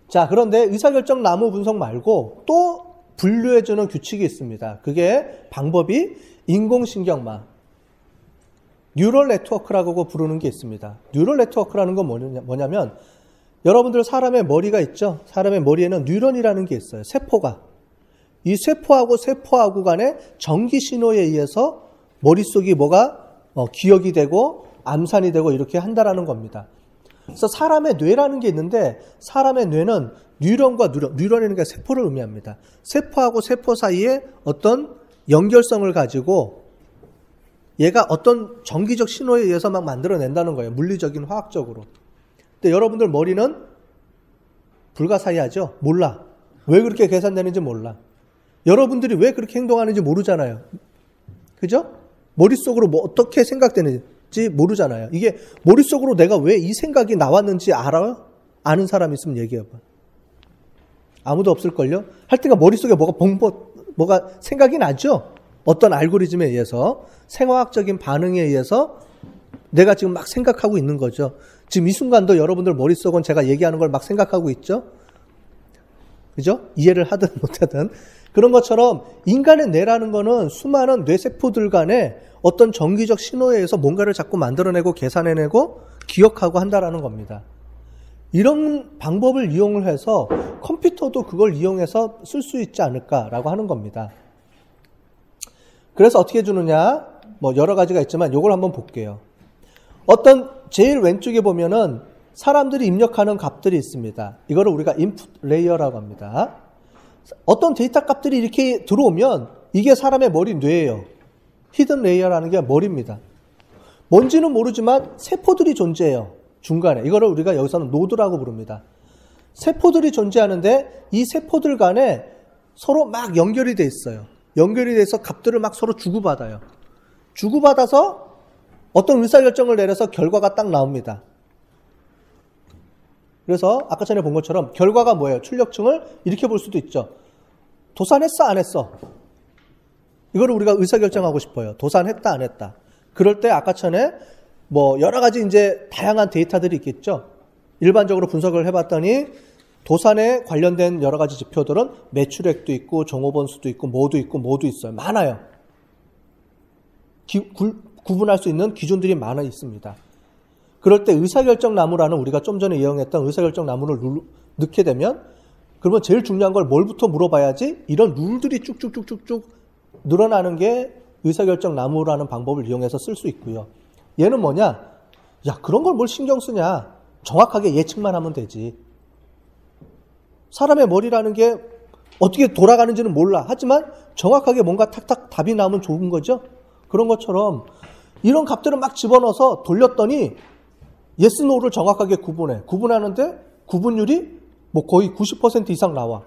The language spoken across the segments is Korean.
자, 그런데 의사결정 나무 분석 말고 또 분류해주는 규칙이 있습니다. 그게 방법이 인공신경망, 뉴럴 네트워크라고 부르는 게 있습니다. 뉴럴 네트워크라는 건 뭐냐면 여러분들 사람의 머리가 있죠? 사람의 머리에는 뉴런이라는 게 있어요. 세포가. 이 세포하고 세포하고 간의 전기 신호에 의해서 머릿속이 뭐가 기억이 되고 암산이 되고 이렇게 한다라는 겁니다. 그래서 사람의 뇌라는 게 있는데 사람의 뇌는 뉴런과 뉴런이라는 게 세포를 의미합니다. 세포하고 세포 사이에 어떤 연결성을 가지고 얘가 어떤 전기적 신호에 의해서 막 만들어낸다는 거예요. 물리적인 화학적으로. 근데 여러분들 머리는 불가사의하죠? 몰라. 왜 그렇게 계산되는지 몰라. 여러분들이 왜 그렇게 행동하는지 모르잖아요. 그죠? 머릿속으로 뭐 어떻게 생각되는지 모르잖아요. 이게 머릿속으로 내가 왜 이 생각이 나왔는지 알아요? 아는 사람 있으면 얘기해봐. 아무도 없을걸요? 하여튼간 머릿속에 뭐가 생각이 나죠? 어떤 알고리즘에 의해서, 생화학적인 반응에 의해서 내가 지금 막 생각하고 있는 거죠. 지금 이 순간도 여러분들 머릿속은 제가 얘기하는 걸 막 생각하고 있죠? 그죠? 이해를 하든 못하든. 그런 것처럼 인간의 뇌라는 거는 수많은 뇌세포들 간에 어떤 전기적 신호에 의해서 뭔가를 자꾸 만들어내고 계산해내고 기억하고 한다라는 겁니다. 이런 방법을 이용을 해서 컴퓨터도 그걸 이용해서 쓸 수 있지 않을까라고 하는 겁니다. 그래서 어떻게 주느냐? 뭐 여러 가지가 있지만 이걸 한번 볼게요. 어떤 제일 왼쪽에 보면은 사람들이 입력하는 값들이 있습니다. 이거를 우리가 인풋 레이어라고 합니다. 어떤 데이터 값들이 이렇게 들어오면 이게 사람의 머리 뇌예요. 히든 레이어라는 게 머리입니다. 뭔지는 모르지만 세포들이 존재해요. 중간에. 이거를 우리가 여기서는 노드라고 부릅니다. 세포들이 존재하는데 이 세포들 간에 서로 막 연결이 돼 있어요. 연결이 돼서 값들을 막 서로 주고받아요. 주고받아서 어떤 의사결정을 내려서 결과가 딱 나옵니다. 그래서 아까 전에 본 것처럼 결과가 뭐예요? 출력층을 이렇게 볼 수도 있죠. 도산했어? 안 했어? 이거를 우리가 의사결정하고 싶어요. 도산했다? 안 했다? 그럴 때 아까 전에 뭐 여러 가지 이제 다양한 데이터들이 있겠죠. 일반적으로 분석을 해봤더니 도산에 관련된 여러 가지 지표들은 매출액도 있고 종업원수도 있고 뭐도 있어요. 많아요. 구분할 수 있는 기준들이 많아 있습니다. 그럴 때 의사결정 나무라는 우리가 좀 전에 이용했던 의사결정 나무를 넣게 되면 그러면 제일 중요한 걸 뭘부터 물어봐야지 이런 룰들이 쭉쭉쭉쭉쭉 늘어나는 게 의사결정 나무라는 방법을 이용해서 쓸 수 있고요. 얘는 뭐냐? 야, 그런 걸 뭘 신경 쓰냐? 정확하게 예측만 하면 되지. 사람의 머리라는 게 어떻게 돌아가는지는 몰라. 하지만 정확하게 뭔가 탁탁 답이 나오면 좋은 거죠. 그런 것처럼 이런 값들을 막 집어넣어서 돌렸더니 yes, no를 정확하게 구분해. 구분하는데 구분율이 뭐 거의 90% 이상 나와.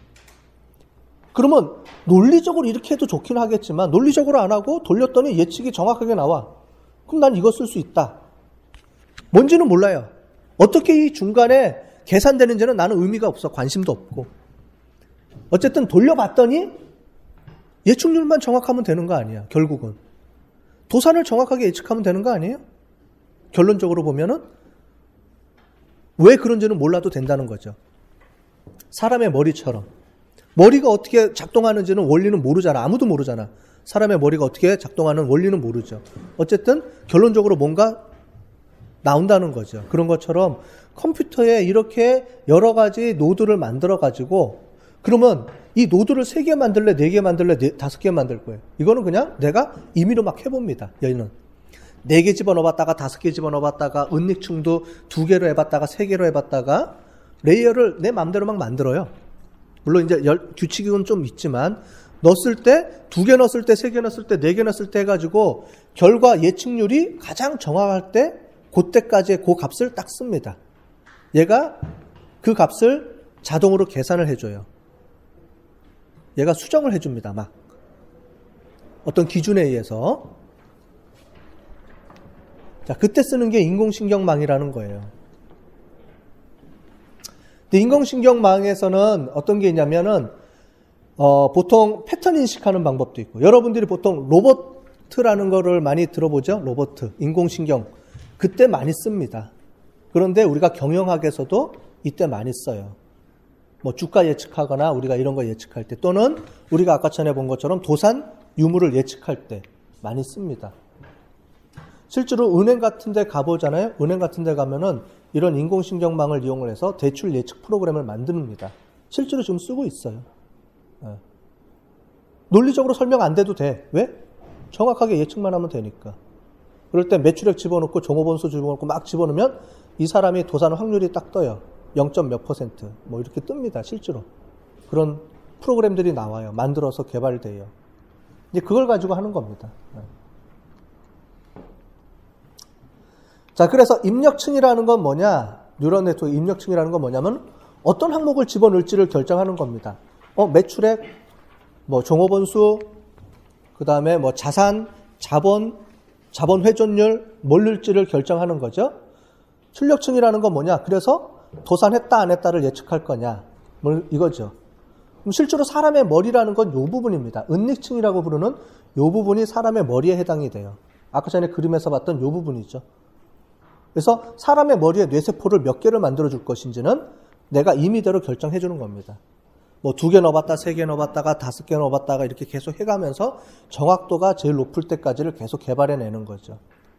그러면 논리적으로 이렇게 해도 좋긴 하겠지만 논리적으로 안 하고 돌렸더니 예측이 정확하게 나와. 그럼 난 이거 쓸 수 있다. 뭔지는 몰라요. 어떻게 이 중간에 계산되는지는 나는 의미가 없어. 관심도 없고. 어쨌든 돌려봤더니 예측률만 정확하면 되는 거 아니야. 결국은. 도산을 정확하게 예측하면 되는 거 아니에요? 결론적으로 보면은 왜 그런지는 몰라도 된다는 거죠. 사람의 머리처럼. 머리가 어떻게 작동하는지는 원리는 모르잖아. 아무도 모르잖아. 사람의 머리가 어떻게 작동하는 원리는 모르죠. 어쨌든 결론적으로 뭔가 나온다는 거죠. 그런 것처럼 컴퓨터에 이렇게 여러 가지 노드를 만들어가지고 그러면 이 노드를 3개 만들래, 4개 만들래, 5개 만들 거예요. 이거는 그냥 내가 임의로 막 해봅니다. 얘는 4개 집어넣어봤다가 5개 집어넣어봤다가 은닉충도 2개로 해봤다가 3개로 해봤다가 레이어를 내 마음대로 막 만들어요. 물론 이제 규칙은 좀 있지만 넣었을 때 2개 넣었을 때 3개 넣었을 때 4개 넣었을 때 해가지고 결과 예측률이 가장 정확할 때 그때까지의 그 값을 딱 씁니다. 얘가 그 값을 자동으로 계산을 해줘요. 얘가 수정을 해줍니다. 막 어떤 기준에 의해서. 자, 그때 쓰는 게 인공신경망이라는 거예요. 근데 인공신경망에서는 어떤 게 있냐면은 보통 패턴 인식하는 방법도 있고, 여러분들이 보통 로봇이라는 거를 많이 들어보죠? 로봇, 인공신경. 그때 많이 씁니다. 그런데 우리가 경영학에서도 이때 많이 써요. 뭐 주가 예측하거나 우리가 이런 거 예측할 때 또는 우리가 아까 전에 본 것처럼 도산 유무를 예측할 때 많이 씁니다. 실제로 은행 같은 데 가보잖아요. 은행 같은 데 가면은 이런 인공신경망을 이용을 해서 대출 예측 프로그램을 만듭니다. 실제로 지금 쓰고 있어요. 논리적으로 설명 안 돼도 돼. 왜? 정확하게 예측만 하면 되니까. 그럴 때 매출액 집어넣고 종업원수 집어넣고 막 집어넣으면 이 사람이 도산 확률이 딱 떠요. 0. 몇 %. 뭐 이렇게 뜹니다. 실제로. 그런 프로그램들이 나와요. 만들어서 개발돼요. 이제 그걸 가지고 하는 겁니다. 자, 그래서 입력층이라는 건 뭐냐? 뉴럴 네트워크 입력층이라는 건 뭐냐면 어떤 항목을 집어넣을지를 결정하는 겁니다. 매출액, 뭐 종업원수, 그 다음에 뭐 자산, 자본 회전율, 뭘 넣을지를 결정하는 거죠. 출력층이라는 건 뭐냐? 그래서 도산했다 안 했다를 예측할 거냐? 뭐 이거죠. 그럼 실제로 사람의 머리라는 건 이 부분입니다. 은닉층이라고 부르는 이 부분이 사람의 머리에 해당이 돼요. 아까 전에 그림에서 봤던 이 부분이죠. 그래서 사람의 머리에 뇌세포를 몇 개를 만들어줄 것인지는 내가 임의대로 결정해 주는 겁니다. 뭐 2개 넣어봤다, 3개 넣어봤다가 5개 넣어봤다가 이렇게 계속 해가면서 정확도가 제일 높을 때까지를 계속 개발해내는 거죠.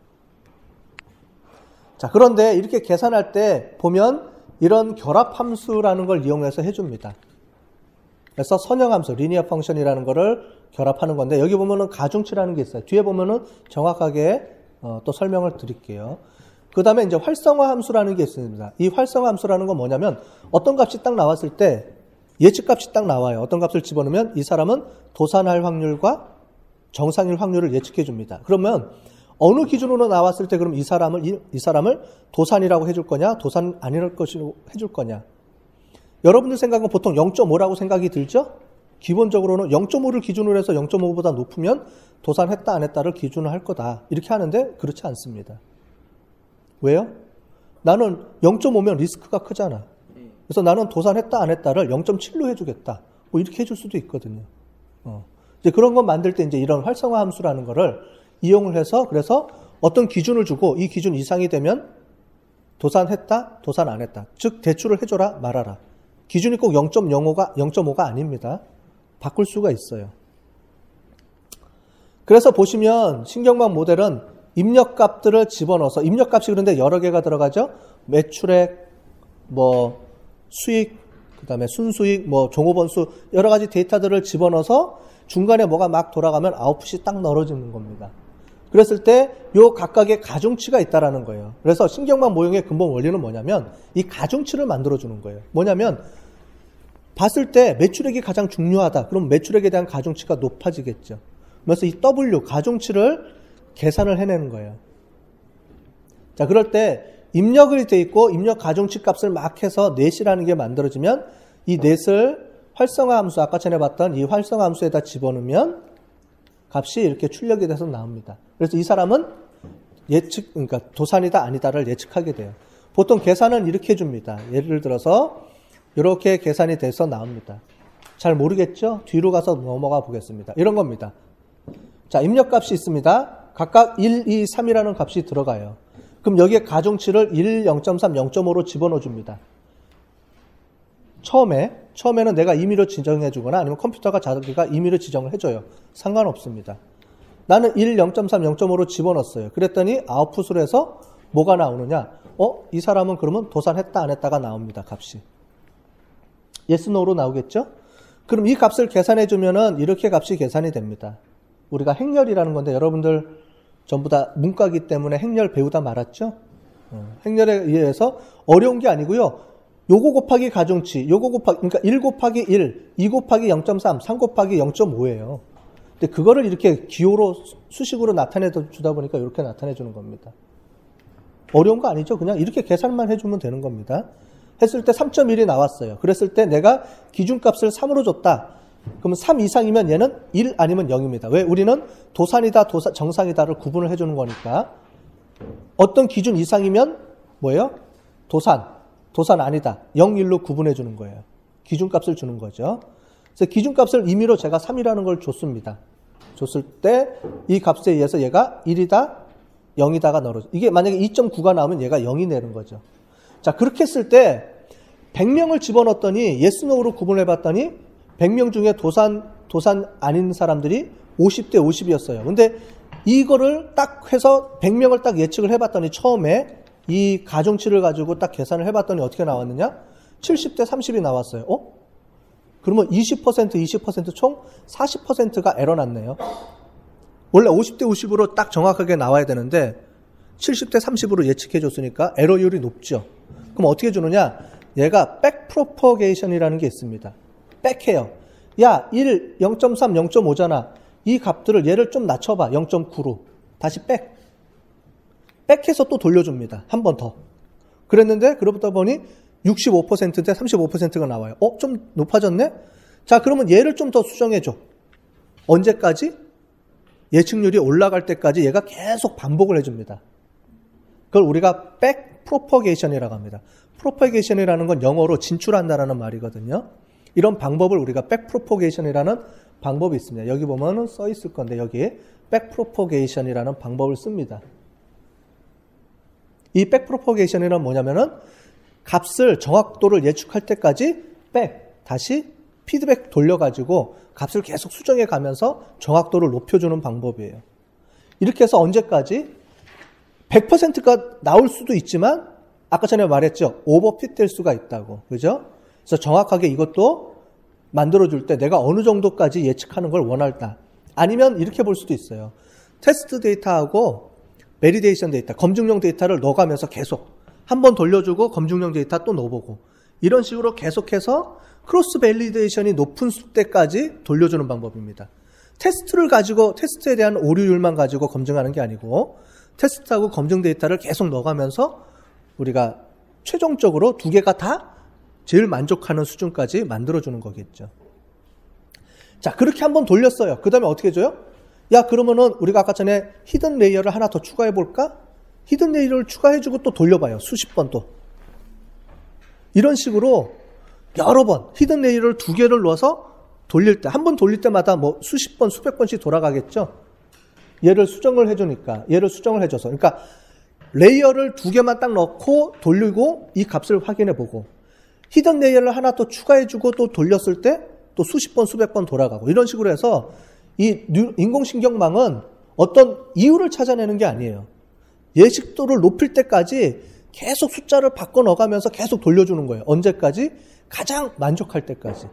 자, 그런데 이렇게 계산할 때 보면 이런 결합함수라는 걸 이용해서 해줍니다. 그래서 선형함수, 리니어 펑션이라는 거를 결합하는 건데 여기 보면은 가중치라는 게 있어요. 뒤에 보면은 정확하게 또 설명을 드릴게요. 그 다음에 이제 활성화 함수라는 게 있습니다. 이 활성화 함수라는 건 뭐냐면 어떤 값이 딱 나왔을 때 예측값이 딱 나와요. 어떤 값을 집어넣으면 이 사람은 도산할 확률과 정상일 확률을 예측해 줍니다. 그러면 어느 기준으로 나왔을 때 그럼 이 사람을 도산이라고 해줄 거냐, 도산 아닐 것이라고 해줄 거냐. 여러분들 생각은 보통 0.5라고 생각이 들죠? 기본적으로는 0.5를 기준으로 해서 0.5보다 높으면 도산했다 안 했다를 기준으로 할 거다. 이렇게 하는데 그렇지 않습니다. 왜요? 나는 0.5면 리스크가 크잖아. 그래서 나는 도산했다 안 했다를 0.7로 해주겠다. 뭐 이렇게 해줄 수도 있거든요. 이제 그런 거 만들 때 이제 이런 활성화 함수라는 거를 이용을 해서 그래서 어떤 기준을 주고 이 기준 이상이 되면 도산했다, 도산 안 했다. 즉 대출을 해줘라, 말아라. 기준이 꼭 0.5가 아닙니다. 바꿀 수가 있어요. 그래서 보시면 신경망 모델은 입력값들을 집어넣어서 입력값이 그런데 여러 개가 들어가죠. 매출액, 뭐 수익, 그 다음에 순수익, 뭐 종업원수 여러 가지 데이터들을 집어넣어서 중간에 뭐가 막 돌아가면 아웃풋이 딱 넣어지는 겁니다. 그랬을 때 요 각각의 가중치가 있다라는 거예요. 그래서 신경망 모형의 근본 원리는 뭐냐면 이 가중치를 만들어주는 거예요. 뭐냐면 봤을 때 매출액이 가장 중요하다. 그럼 매출액에 대한 가중치가 높아지겠죠. 그래서 이 W 가중치를 계산을 해내는 거예요. 자, 그럴 때 입력이 돼 있고 입력 가중치 값을 막 해서 넷이라는 게 만들어지면 이 넷을 활성화 함수, 아까 전에 봤던 이 활성화 함수에다 집어넣으면 값이 이렇게 출력이 돼서 나옵니다. 그래서 이 사람은 그러니까 도산이다 아니다를 예측하게 돼요. 보통 계산은 이렇게 해줍니다. 예를 들어서 이렇게 계산이 돼서 나옵니다. 잘 모르겠죠? 뒤로 가서 넘어가 보겠습니다. 이런 겁니다. 자, 입력값이 있습니다. 각각 1, 2, 3이라는 값이 들어가요. 그럼 여기에 가중치를 1, 0.3, 0.5로 집어넣어 줍니다. 처음에는 내가 임의로 지정해 주거나 아니면 컴퓨터가 자기가 임의로 지정을 해줘요. 상관없습니다. 나는 1, 0.3, 0.5로 집어넣었어요. 그랬더니 아웃풋으로 해서 뭐가 나오느냐? 이 사람은 그러면 도산했다 안 했다가 나옵니다. 값이. yes, no로 나오겠죠? 그럼 이 값을 계산해 주면은 이렇게 값이 계산이 됩니다. 우리가 행렬이라는 건데 여러분들 전부 다 문과기 때문에 행렬 배우다 말았죠? 행렬에 의해서 어려운 게 아니고요. 요거 곱하기 가중치, 그러니까 1 곱하기 1, 2 곱하기 0.3, 3 곱하기 0.5예요. 근데 그거를 이렇게 기호로, 수식으로 나타내 주다 보니까 이렇게 나타내 주는 겁니다. 어려운 거 아니죠? 그냥 이렇게 계산만 해주면 되는 겁니다. 했을 때 3.1이 나왔어요. 그랬을 때 내가 기준값을 3으로 줬다. 그러면 3 이상이면 얘는 1 아니면 0입니다. 왜? 우리는 도산이다, 정상이다를 구분을 해주는 거니까. 어떤 기준 이상이면 뭐예요? 도산 아니다. 0, 1로 구분해 주는 거예요. 기준값을 주는 거죠. 그래서 기준값을 임의로 제가 3이라는 걸 줬습니다. 줬을 때 이 값에 의해서 얘가 1이다, 0이다가 넣어져. 이게 만약에 2.9가 나오면 얘가 0이 내는 거죠. 자, 그렇게 했을 때 100명을 집어넣었더니 yes, no로 구분해봤더니 100명 중에 도산 아닌 사람들이 50대 50이었어요. 근데 이거를 딱 해서 100명을 딱 예측을 해봤더니 처음에 이 가중치를 가지고 딱 계산을 해봤더니 어떻게 나왔느냐? 70대 30이 나왔어요. 그러면 20% 총 40%가 에러 났네요. 원래 50대 50으로 딱 정확하게 나와야 되는데 70대 30으로 예측해 줬으니까 에러율이 높죠. 그럼 어떻게 주느냐? 얘가 백프로퍼게이션이라는 게 있습니다. 백해요. 야, 1, 0.3, 0.5잖아. 이 값들을 얘를 좀 낮춰봐. 0.9로. 다시 백해서 또 돌려줍니다. 한 번 더. 그랬는데 그러다 보니 65%대 35%가 나와요. 좀 높아졌네? 자, 그러면 얘를 좀 더 수정해줘. 언제까지? 예측률이 올라갈 때까지 얘가 계속 반복을 해줍니다. 그걸 우리가 백프로퍼게이션이라고 합니다. 프로퍼게이션이라는 건 영어로 진출한다라는 말이거든요. 이런 방법을 우리가 백프로퍼게이션이라는 방법이 있습니다. 여기 보면은 써 있을 건데 여기에 백프로퍼게이션이라는 방법을 씁니다. 이 백프로퍼게이션이란 뭐냐면은 값을 정확도를 예측할 때까지 다시 피드백 돌려가지고 값을 계속 수정해 가면서 정확도를 높여주는 방법이에요. 이렇게 해서 언제까지? 100%가 나올 수도 있지만 아까 전에 말했죠. 오버핏 될 수가 있다고. 그죠? 그래서 정확하게 이것도 만들어줄 때 내가 어느 정도까지 예측하는 걸 원할까? 아니면 이렇게 볼 수도 있어요. 테스트 데이터하고 베리데이션 데이터, 검증용 데이터를 넣어가면서 계속 한 번 돌려주고 검증용 데이터 또 넣어보고 이런 식으로 계속해서 크로스 밸리데이션이 높은 때까지 돌려주는 방법입니다. 테스트에 대한 오류율만 가지고 검증하는 게 아니고 테스트하고 검증 데이터를 계속 넣어가면서 우리가 최종적으로 두 개가 다 제일 만족하는 수준까지 만들어주는 거겠죠. 자, 그렇게 한번 돌렸어요. 그 다음에 어떻게 해줘요? 야, 그러면은 우리가 아까 전에 히든 레이어를 하나 더 추가해 볼까? 히든 레이어를 추가해주고 또 돌려봐요. 수십 번 또. 이런 식으로 여러 번 히든 레이어를 두 개를 넣어서 돌릴 때, 한 번 돌릴 때마다 뭐 수십 번, 수백 번씩 돌아가겠죠? 얘를 수정을 해주니까, 얘를 수정을 해줘서. 그러니까 레이어를 두 개만 딱 넣고 돌리고 이 값을 확인해 보고 히든 레이어를 하나 더 추가해주고 또 돌렸을 때 또 수십 번, 수백 번 돌아가고 이런 식으로 해서 이 인공신경망은 어떤 이유를 찾아내는 게 아니에요. 예측도를 높일 때까지 계속 숫자를 바꿔 넣어가면서 계속 돌려주는 거예요. 언제까지? 가장 만족할 때까지.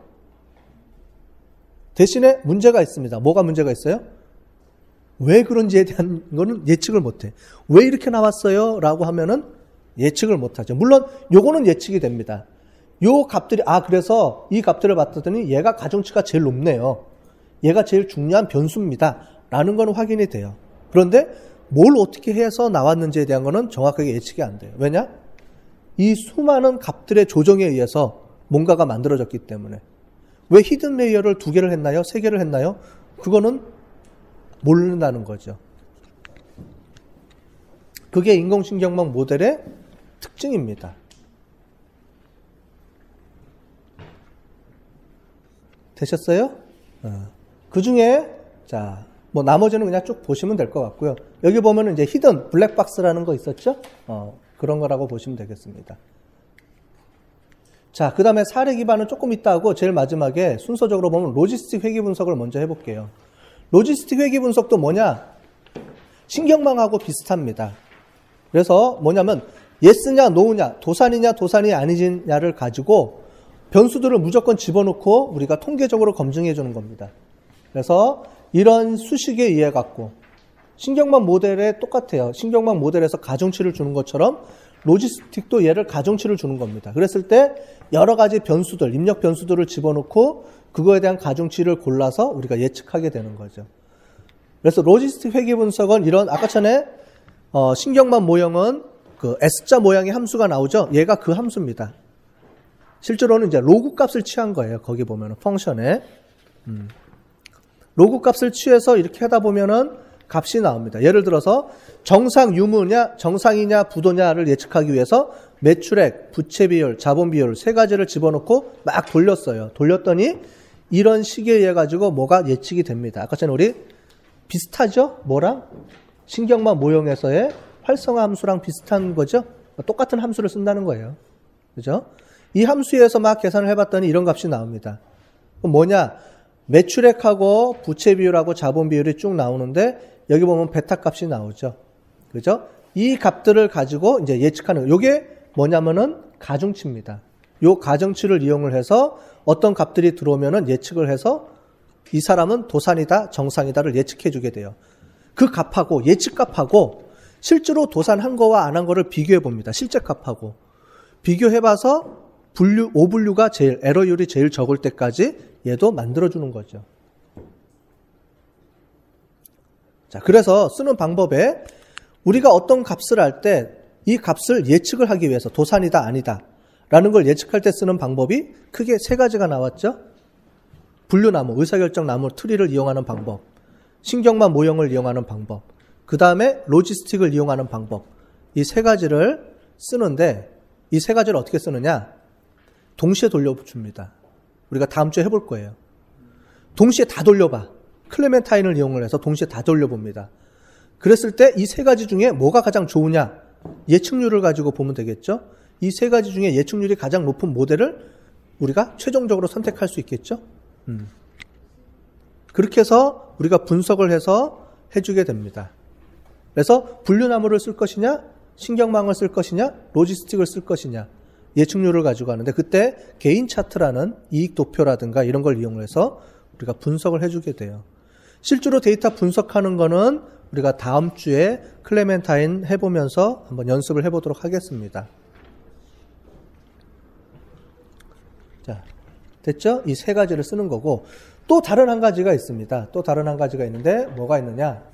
대신에 문제가 있습니다. 뭐가 문제가 있어요? 왜 그런지에 대한 거는 예측을 못해. 왜 이렇게 나왔어요? 라고 하면은 예측을 못하죠. 물론 요거는 예측이 됩니다. 요 값들이 그래서 이 값들을 봤더니 얘가 가중치가 제일 높네요. 얘가 제일 중요한 변수입니다. 라는 건 확인이 돼요. 그런데 뭘 어떻게 해서 나왔는지에 대한 거는 정확하게 예측이 안 돼요. 왜냐? 이 수많은 값들의 조정에 의해서 뭔가가 만들어졌기 때문에. 왜 히든 레이어를 2개를 했나요? 3개를 했나요? 그거는 모른다는 거죠. 그게 인공신경망 모델의 특징입니다. 되셨어요? 그 중에, 자, 뭐 나머지는 그냥 쭉 보시면 될 것 같고요. 여기 보면은 이제 히든 블랙박스라는 거 있었죠? 그런 거라고 보시면 되겠습니다. 자, 그 다음에 사례 기반은 조금 있다 하고 제일 마지막에 순서적으로 보면 로지스틱 회귀 분석을 먼저 해볼게요. 로지스틱 회귀 분석도 뭐냐? 신경망하고 비슷합니다. 그래서 뭐냐면 예스냐 노우냐, 도산이냐 도산이 아니냐를 가지고 변수들을 무조건 집어넣고 우리가 통계적으로 검증해 주는 겁니다. 그래서 이런 수식에 의해 갖고 신경망 모델에 똑같아요. 신경망 모델에서 가중치를 주는 것처럼 로지스틱도 얘를 가중치를 주는 겁니다. 그랬을 때 여러 가지 변수들, 입력 변수들을 집어넣고 그거에 대한 가중치를 골라서 우리가 예측하게 되는 거죠. 그래서 로지스틱 회귀 분석은 이런 아까 전에 신경망 모형은 그 S자 모양의 함수가 나오죠. 얘가 그 함수입니다. 실제로는 이제 로그 값을 취한 거예요. 거기 보면은 펑션에 로그 값을 취해서 이렇게 하다 보면은 값이 나옵니다. 예를 들어서 정상 유무냐, 정상이냐, 부도냐를 예측하기 위해서 매출액, 부채 비율, 자본 비율 세 가지를 집어넣고 막 돌렸어요. 돌렸더니 이런 식에 의해 가지고 뭐가 예측이 됩니다. 아까 전에 우리 비슷하죠? 뭐랑? 신경망 모형에서의 활성화 함수랑 비슷한 거죠? 똑같은 함수를 쓴다는 거예요. 그죠? 이 함수에서 막 계산을 해봤더니 이런 값이 나옵니다. 그럼 뭐냐? 매출액하고 부채 비율하고 자본 비율이 쭉 나오는데 여기 보면 베타 값이 나오죠. 그죠? 이 값들을 가지고 이제 예측하는, 요게 뭐냐면은 가중치입니다. 요 가중치를 이용을 해서 어떤 값들이 들어오면은 예측을 해서 이 사람은 도산이다, 정상이다를 예측해 주게 돼요. 그 값하고 예측 값하고 실제로 도산한 거와 안 한 거를 비교해 봅니다. 실제 값하고. 비교해 봐서 오분류가 제일, 에러율이 제일 적을 때까지 얘도 만들어 주는 거죠. 자, 그래서 쓰는 방법에 우리가 어떤 값을 할 때 이 값을 예측을 하기 위해서 도산이다, 아니다 라는 걸 예측할 때 쓰는 방법이 크게 세 가지가 나왔죠. 분류나무, 의사결정나무 트리를 이용하는 방법, 신경만 모형을 이용하는 방법, 그 다음에 로지스틱을 이용하는 방법, 이 세 가지를 쓰는데 이 세 가지를 어떻게 쓰느냐? 동시에 돌려줍니다. 우리가 다음 주에 해볼 거예요. 동시에 다 돌려봐. 클레멘타인을 이용을 해서 동시에 다 돌려봅니다. 그랬을 때 이 세 가지 중에 뭐가 가장 좋으냐? 예측률을 가지고 보면 되겠죠. 이 세 가지 중에 예측률이 가장 높은 모델을 우리가 최종적으로 선택할 수 있겠죠. 그렇게 해서 우리가 분석을 해서 해주게 됩니다. 그래서 분류나무를 쓸 것이냐, 신경망을 쓸 것이냐, 로지스틱을 쓸 것이냐, 예측률을 가지고 하는데 그때 개인 차트라는 이익 도표라든가 이런 걸 이용해서 우리가 분석을 해주게 돼요. 실제로 데이터 분석하는 거는 우리가 다음 주에 클레멘타인 해보면서 한번 연습을 해보도록 하겠습니다. 자, 됐죠? 이 세 가지를 쓰는 거고 또 다른 한 가지가 있습니다. 또 다른 한 가지가 있는데 뭐가 있느냐?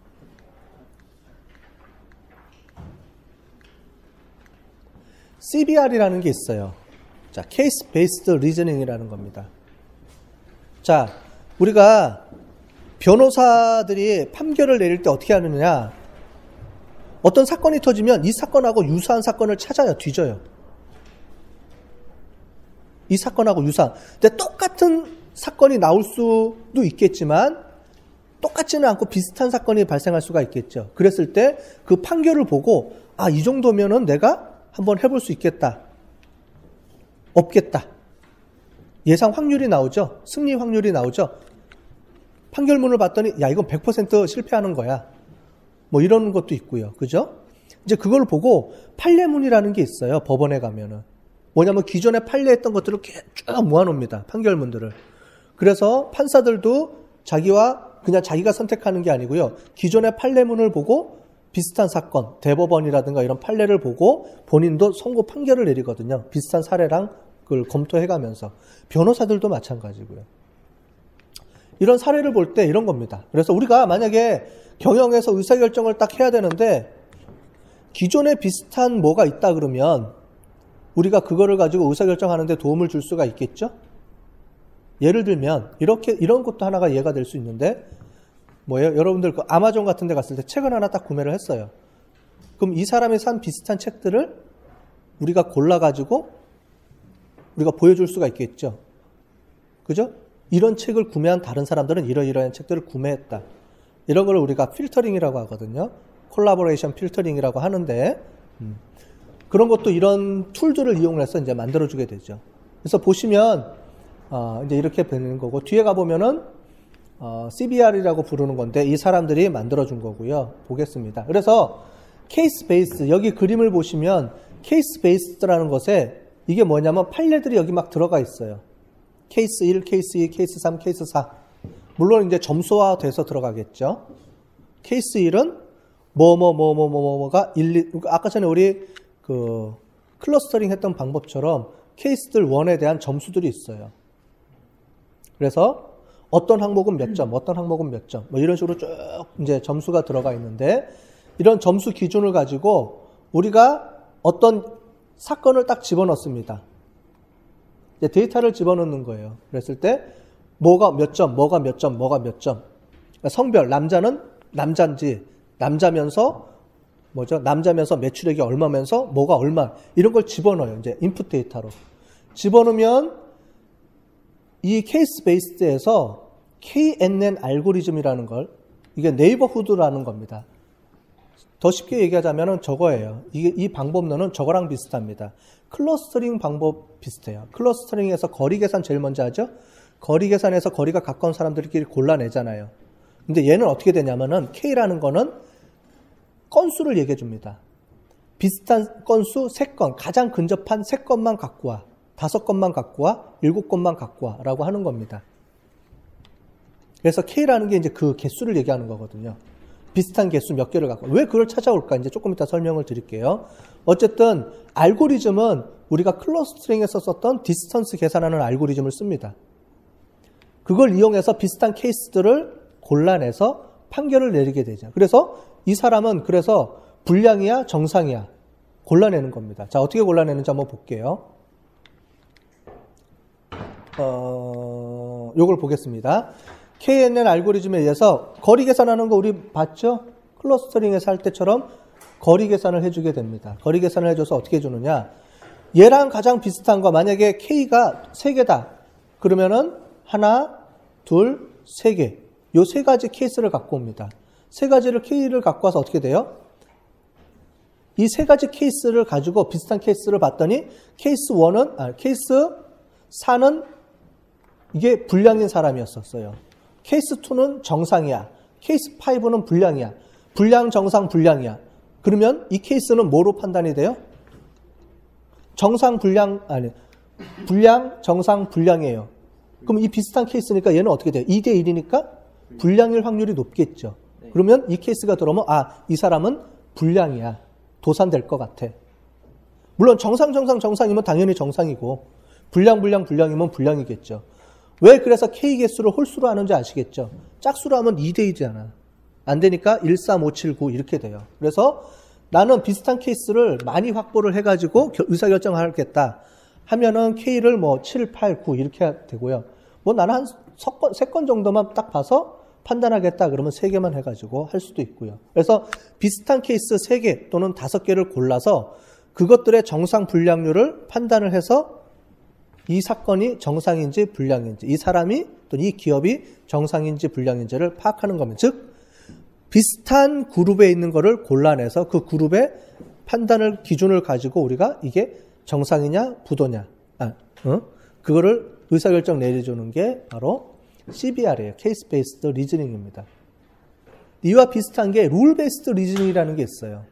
CBR이라는 게 있어요. 자, Case Based Reasoning이라는 겁니다. 자, 우리가 변호사들이 판결을 내릴 때 어떻게 하느냐? 어떤 사건이 터지면 이 사건하고 유사한 사건을 찾아요, 뒤져요. 이 사건하고 유사한. 근데 똑같은 사건이 나올 수도 있겠지만 똑같지는 않고 비슷한 사건이 발생할 수가 있겠죠. 그랬을 때 그 판결을 보고 아, 이 정도면은 내가 한번 해볼 수 있겠다. 없겠다. 예상 확률이 나오죠. 승리 확률이 나오죠. 판결문을 봤더니 야, 이건 100% 실패하는 거야. 뭐 이런 것도 있고요. 그죠? 이제 그걸 보고 판례문이라는 게 있어요. 법원에 가면은. 뭐냐면 기존에 판례했던 것들을 쭉 모아놓습니다. 판결문들을. 그래서 판사들도 그냥 자기가 선택하는 게 아니고요. 기존의 판례문을 보고 비슷한 사건, 대법원이라든가 이런 판례를 보고 본인도 선고 판결을 내리거든요. 비슷한 사례랑 그걸 검토해가면서. 변호사들도 마찬가지고요. 이런 사례를 볼 때 이런 겁니다. 그래서 우리가 만약에 경영에서 의사결정을 딱 해야 되는데 기존에 비슷한 뭐가 있다 그러면 우리가 그거를 가지고 의사결정하는데 도움을 줄 수가 있겠죠? 예를 들면 이런 것도 하나가 예가 될 수 있는데 뭐예요? 여러분들 그 아마존 같은 데 갔을 때 책을 하나 딱 구매를 했어요. 그럼 이 사람이 산 비슷한 책들을 우리가 골라가지고 우리가 보여줄 수가 있겠죠? 그죠? 이런 책을 구매한 다른 사람들은 이러이러한 책들을 구매했다. 이런 걸 우리가 필터링이라고 하거든요. 콜라보레이션 필터링이라고 하는데 그런 것도 이런 툴들을 이용해서 이제 만들어주게 되죠. 그래서 보시면 이제 이렇게 되는 거고 뒤에 가보면은 CBR이라고 부르는 건데 이 사람들이 만들어준 거고요. 보겠습니다. 그래서 케이스 베이스 여기 그림을 보시면 케이스 베이스라는 것에 이게 뭐냐면 판례들이 여기 막 들어가 있어요. 케이스 1, 케이스 2, 케이스 3, 케이스 4. 물론 이제 점수화돼서 들어가겠죠. 케이스 1은 뭐가 1, 2, 아까 전에 우리 그 클러스터링 했던 방법처럼 케이스들 1에 대한 점수들이 있어요. 그래서 어떤 항목은 몇 점, 어떤 항목은 몇 점, 뭐 이런 식으로 쭉 이제 점수가 들어가 있는데 이런 점수 기준을 가지고 우리가 어떤 사건을 딱 집어넣습니다. 이제 데이터를 집어넣는 거예요. 그랬을 때 뭐가 몇 점, 뭐가 몇 점, 뭐가 몇 점. 그러니까 성별, 남자는 남자인지, 남자면서 매출액이 얼마면서 뭐가 얼마 이런 걸 집어넣어요. 이제 인풋 데이터로 집어넣으면 이 케이스 베이스에서 KNN 알고리즘이라는 걸 이게 네이버후드라는 겁니다. 더 쉽게 얘기하자면 저거예요. 이 방법론은 저거랑 비슷합니다. 클러스터링 방법 비슷해요. 클러스터링에서 거리 계산 제일 먼저 하죠. 거리 계산에서 거리가 가까운 사람들끼리 골라내잖아요. 근데 얘는 어떻게 되냐면은 K라는 거는 건수를 얘기해 줍니다. 비슷한 건수 3건, 가장 근접한 3건만 갖고 와. 5건만 갖고 와. 7건만 갖고 와. 라고 하는 겁니다. 그래서 K라는 게 이제 그 개수를 얘기하는 거거든요. 비슷한 개수 몇 개를 갖고. 왜 그걸 찾아올까? 이제 조금 이따 설명을 드릴게요. 어쨌든 알고리즘은 우리가 클러스터링에서 썼던 디스턴스 계산하는 알고리즘을 씁니다. 그걸 이용해서 비슷한 케이스들을 골라내서 판결을 내리게 되죠. 그래서 이 사람은 그래서 불량이야, 정상이야 골라내는 겁니다. 자, 어떻게 골라내는지 한번 볼게요. 요걸 보겠습니다. KNN 알고리즘에 의해서 거리 계산하는 거 우리 봤죠? 클러스터링에서 할 때처럼 거리 계산을 해주게 됩니다. 거리 계산을 해줘서 어떻게 해주느냐? 얘랑 가장 비슷한 거 만약에 K가 3개다. 그러면은 하나, 둘, 3개. 요 3가지 케이스를 갖고 옵니다. 3가지를 K를 갖고 와서 어떻게 돼요? 이 3가지 케이스를 가지고 비슷한 케이스를 봤더니 케이스 4는 이게 불량인 사람이었었어요. 케이스 2는 정상이야. 케이스 5는 불량이야. 불량, 정상, 불량이야. 그러면 이 케이스는 뭐로 판단이 돼요? 불량, 정상, 불량이에요. 그럼 이 비슷한 케이스니까 얘는 어떻게 돼요? 2대 1이니까 불량일 확률이 높겠죠. 그러면 이 케이스가 들어오면 이 사람은 불량이야. 도산될 것 같아. 물론 정상이면 당연히 정상이고 불량이면 불량이겠죠. 왜 그래서 K 개수를 홀수로 하는지 아시겠죠? 짝수로 하면 2대 1이잖아. 안 되니까 1, 3, 5, 7, 9 이렇게 돼요. 그래서 나는 비슷한 케이스를 많이 확보를 해가지고 의사결정을 하겠다 하면은 K를 7, 8, 9 이렇게 되고요. 나는 한 3건 정도만 딱 봐서 판단하겠다 그러면 3개만 해가지고 할 수도 있고요. 그래서 비슷한 케이스 3개 또는 5개를 골라서 그것들의 정상 불량률을 판단을 해서 이 사건이 정상인지 불량인지, 이 사람이 또는 이 기업이 정상인지 불량인지를 파악하는 겁니다. 즉 비슷한 그룹에 있는 거를 골라내서 그 그룹의 판단을 기준을 가지고 우리가 이게 정상이냐 부도냐 그거를 의사결정 내려주는 게 바로 CBR이에요. 케이스 베이스드 리즈닝입니다. 이와 비슷한 게 룰 베이스드 리즈닝이라는 게 있어요.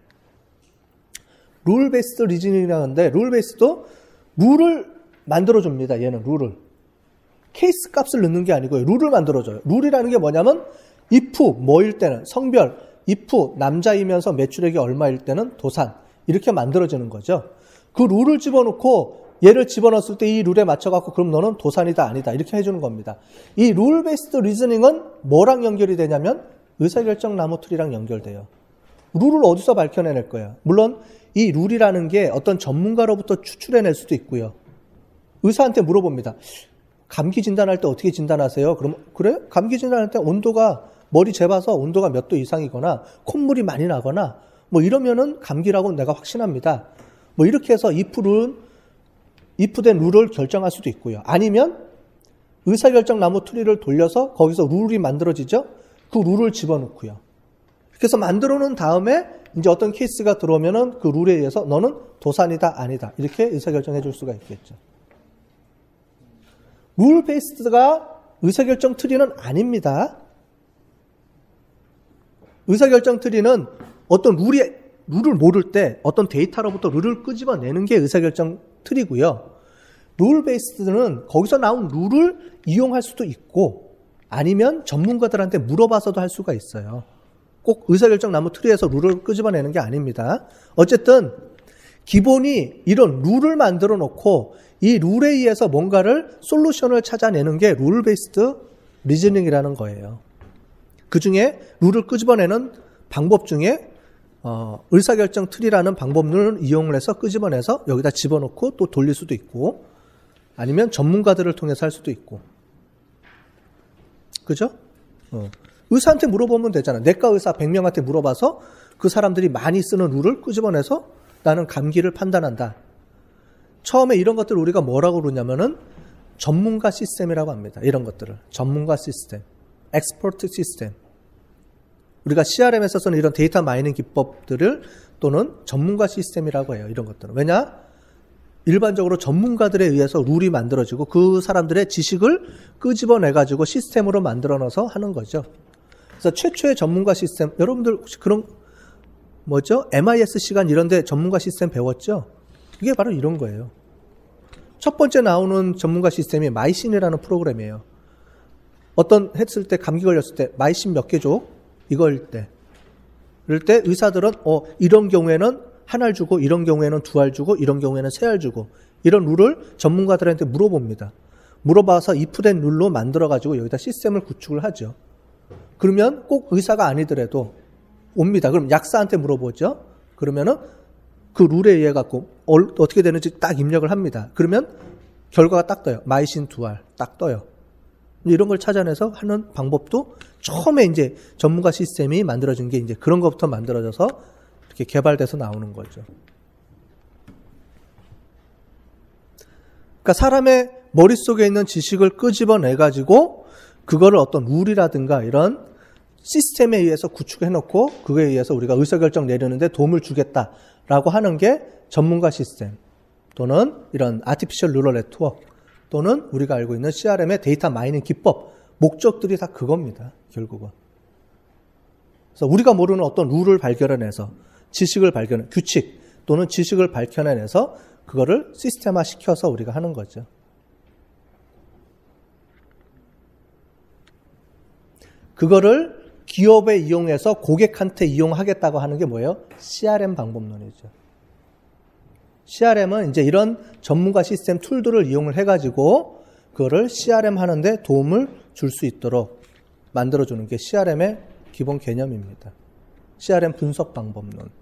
룰 베이스드 리즈닝이라는데 룰 베이스도 룰을 만들어줍니다. 얘는 룰을. 케이스 값을 넣는 게 아니고요. 룰을 만들어줘요. 룰이라는 게 뭐냐면 if 뭐일 때는 성별, if 남자이면서 매출액이 얼마일 때는 도산 이렇게 만들어지는 거죠. 그 룰을 집어넣고 얘를 집어넣었을 때 이 룰에 맞춰갖고 그럼 너는 도산이다 아니다 이렇게 해주는 겁니다. 이 룰 베이스드 리즈닝은 뭐랑 연결이 되냐면 의사결정 나무틀이랑 연결돼요. 룰을 어디서 밝혀내낼 거예요? 물론 이 룰이라는 게 어떤 전문가로부터 추출해낼 수도 있고요. 의사한테 물어봅니다. 감기 진단할 때 어떻게 진단하세요? 그럼 그래? 감기 진단할 때 온도가 머리 재봐서 온도가 몇 도 이상이거나 콧물이 많이 나거나 이러면은 감기라고 내가 확신합니다. 이렇게 해서 if된 룰을 결정할 수도 있고요. 아니면 의사결정 나무 트리를 돌려서 거기서 룰이 만들어지죠? 그 룰을 집어넣고요. 그래서 만들어 놓은 다음에 이제 어떤 케이스가 들어오면은 그 룰에 의해서 너는 도산이다 아니다 이렇게 의사결정해 줄 수가 있겠죠. 룰 베이스드가 의사결정 트리는 아닙니다. 의사결정 트리는 어떤 룰을 모를 때 어떤 데이터로부터 룰을 끄집어내는 게 의사결정 트리고요. 룰 베이스드는 거기서 나온 룰을 이용할 수도 있고 아니면 전문가들한테 물어봐서도 할 수가 있어요. 꼭 의사결정 나무 트리에서 룰을 끄집어내는 게 아닙니다. 어쨌든 기본이 이런 룰을 만들어 놓고 이 룰에 의해서 뭔가를 솔루션을 찾아내는 게 룰 베이스드 리즈닝이라는 거예요. 그 중에 룰을 끄집어내는 방법 중에 의사결정 트리라는 방법론을 이용을 해서 끄집어내서 여기다 집어넣고 또 돌릴 수도 있고 아니면 전문가들을 통해서 할 수도 있고 그죠? 의사한테 물어보면 되잖아. 내과 의사 100명한테 물어봐서 그 사람들이 많이 쓰는 룰을 끄집어내서 나는 감기를 판단한다. 처음에 이런 것들을 우리가 뭐라고 그러냐면은 전문가 시스템이라고 합니다. 이런 것들을. 전문가 시스템. 엑스퍼트 시스템. 우리가 CRM에서 쓰는 이런 데이터 마이닝 기법들을 또는 전문가 시스템이라고 해요. 이런 것들은. 왜냐? 일반적으로 전문가들에 의해서 룰이 만들어지고 그 사람들의 지식을 끄집어내가지고 시스템으로 만들어 넣어서 하는 거죠. 그래서 최초의 전문가 시스템, 여러분들 혹시 그런, MIS 시간 이런데 전문가 시스템 배웠죠? 이게 바로 이런 거예요. 첫 번째 나오는 전문가 시스템이 마이신이라는 프로그램이에요. 했을 때 감기 걸렸을 때 마이신 몇 개 줘? 이거일 때. 그럴 때 의사들은 이런 경우에는 한 알 주고 이런 경우에는 두 알 주고 이런 경우에는 세 알 주고 이런 룰을 전문가들한테 물어봅니다. 물어봐서 이프된 룰로 만들어가지고 여기다 시스템을 구축을 하죠. 그러면 꼭 의사가 아니더라도 옵니다. 그럼 약사한테 물어보죠. 그러면은 그 룰에 의해 갖고 어떻게 되는지 딱 입력을 합니다. 그러면 결과가 딱 떠요. 마이신 두 알 딱 떠요. 이런 걸 찾아내서 하는 방법도 처음에 이제 전문가 시스템이 만들어진 게 이제 그런 것부터 만들어져서 이렇게 개발돼서 나오는 거죠. 그러니까 사람의 머릿속에 있는 지식을 끄집어내가지고 그거를 어떤 룰이라든가 이런 시스템에 의해서 구축해놓고 그거에 의해서 우리가 의사결정 내리는데 도움을 주겠다라고 하는 게 전문가 시스템 또는 이런 아티피셜 뉴럴 네트워크 또는 우리가 알고 있는 CRM의 데이터 마이닝 기법, 목적들이 다 그겁니다. 결국은. 그래서 우리가 모르는 어떤 룰을 발견해내서 규칙 또는 지식을 밝혀내서 그거를 시스템화 시켜서 우리가 하는 거죠. 그거를 기업에 이용해서 고객한테 이용하겠다고 하는 게 뭐예요? CRM 방법론이죠. CRM은 이제 이런 전문가 시스템 툴들을 이용을 해가지고 그거를 CRM 하는데 도움을 줄 수 있도록 만들어주는 게 CRM의 기본 개념입니다. CRM 분석 방법론.